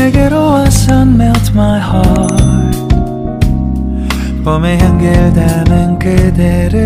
내게로 와서 melt my heart. 봄의 향기를 담은 그대를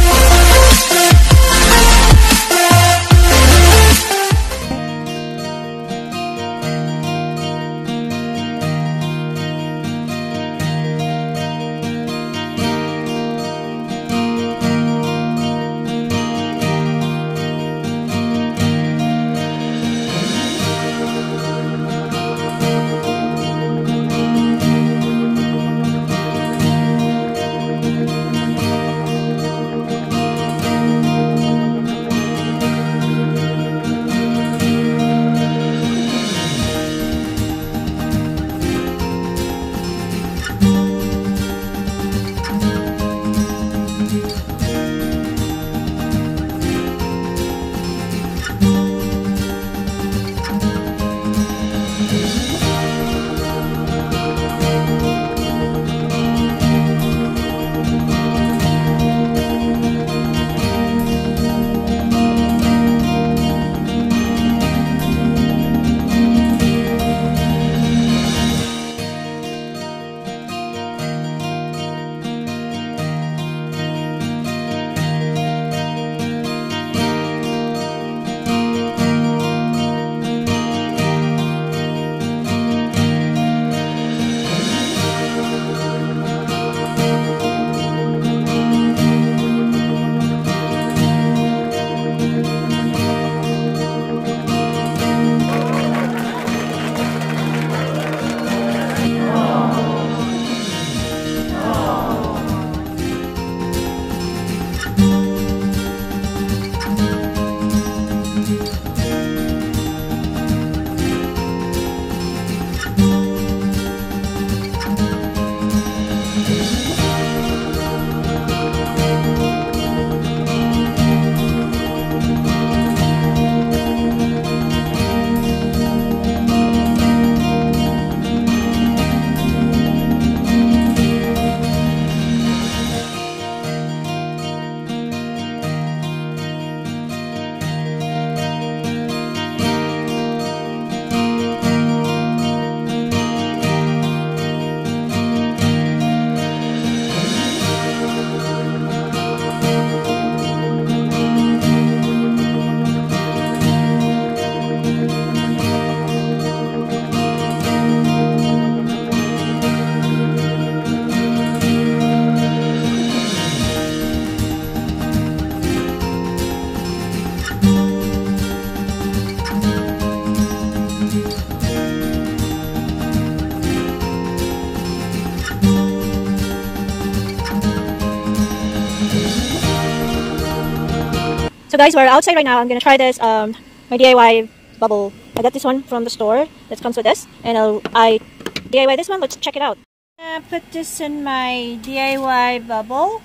So guys, we're outside right now. I'm gonna try this my DIY bubble. I got this one from the store that comes with this, and I DIY this one. Let's check it out. I'm gonna put this in my DIY bubble,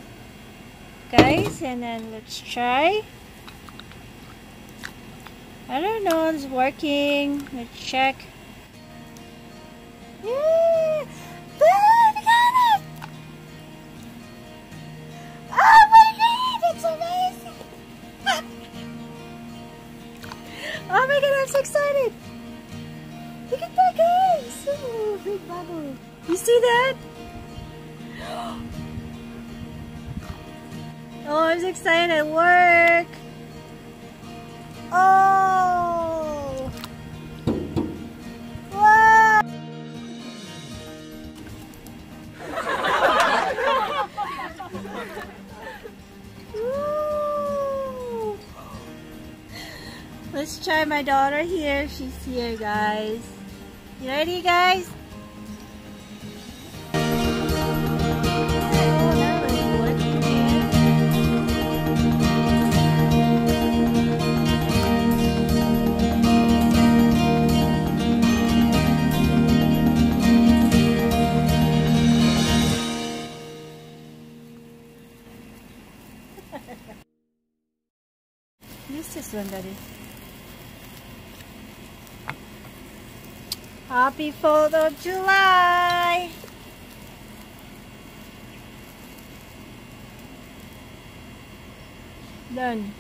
guys, and then let's try. I don't know, it's working. Let's check. Yeah! Look at it! Oh my god, it's amazing! Oh my god, I'm so excited! Look at that, guys! Oh, big bubble. You see that? Oh, I'm so excited. Work! Oh! Wow! Woo! Let's try my daughter here. She's here, guys. You ready, guys? This one, Daddy. Happy 4th of July! Done.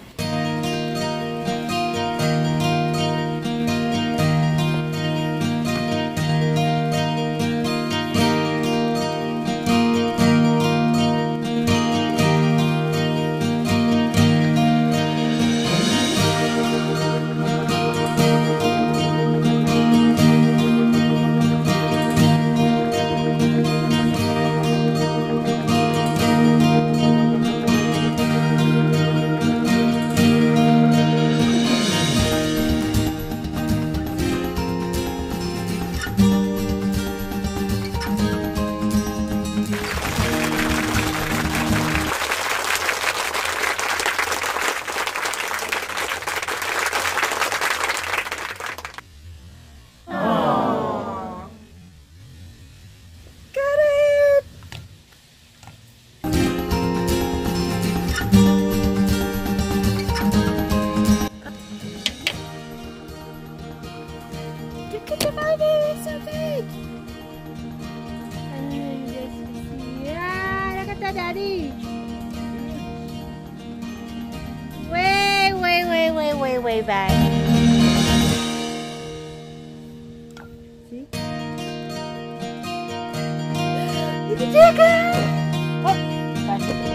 Daddy. Way back. See? Look at that guy. Oh, that's it.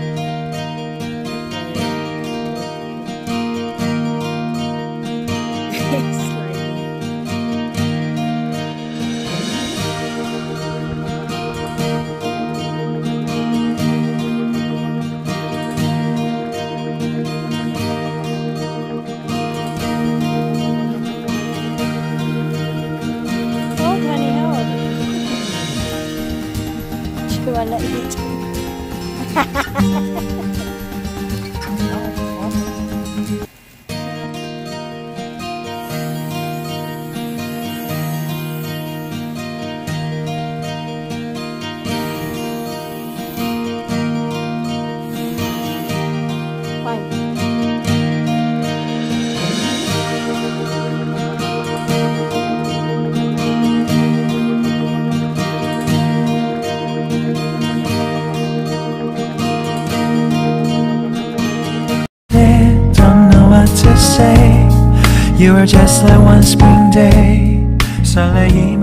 Wala dito. To say you were just like one spring day 설레임